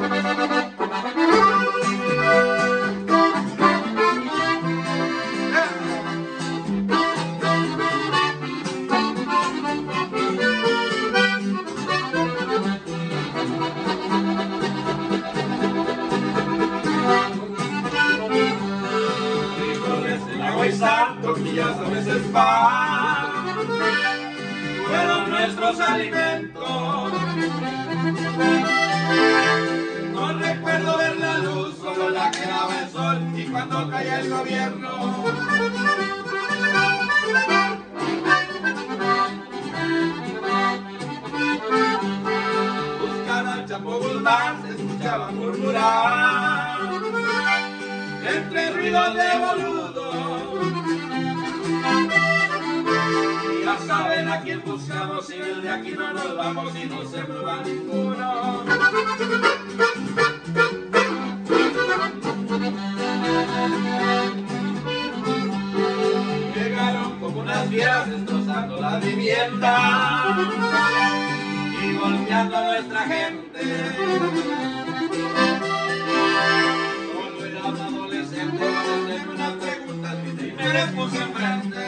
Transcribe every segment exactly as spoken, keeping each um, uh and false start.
Santo que ya sabes es pan, fueron nuestros alimentos. No recuerdo ver la luz, solo la que daba el sol y cuando caía el gobierno. Buscar al Chapo Guzmán se escuchaba murmurar entre ruidos de boludo. Ya saben a quién buscamos y desde aquí no nos vamos y no se mueva ninguno. Llegaron como unas fieras destrozando la vivienda y golpeando a nuestra gente. Solo era un adolescente, no les tengo unas preguntas y me les puse enfrente.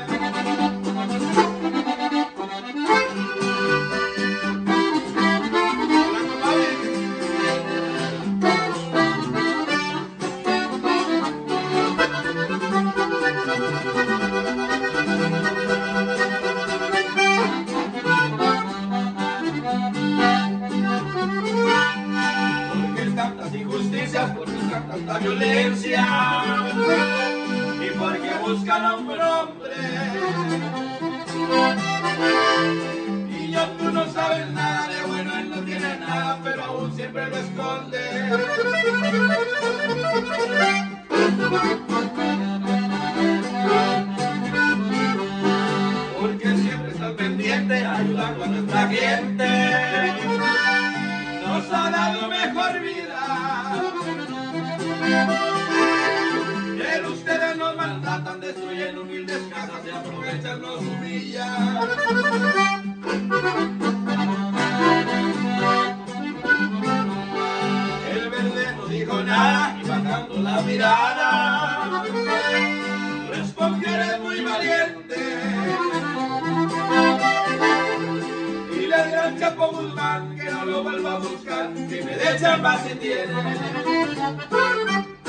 ¿Por qué tanta violencia? ¿Y por qué buscan a un hombre? Y yo, tú no sabes nada de bueno, él no tiene nada, pero aún siempre lo esconde. Porque siempre estás pendiente, ayudando a nuestra gente. Nos ha dado mejor vida. Pero ustedes nos maltratan, destruyen humildes casas y aprovechan, nos humillan. El verde no dijo nada y bajando la mirada respondió: eres muy valiente. Y le dirá al Chapo Guzmán que no lo vuelva a buscar, que me dé chamba si tiene.